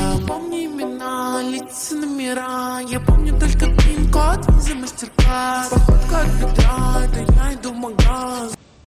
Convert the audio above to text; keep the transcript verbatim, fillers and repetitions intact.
не помню имена, лица, номера. Я помню только пин-код, за мастер-класс. Походка от бедра, это я иду в магаз.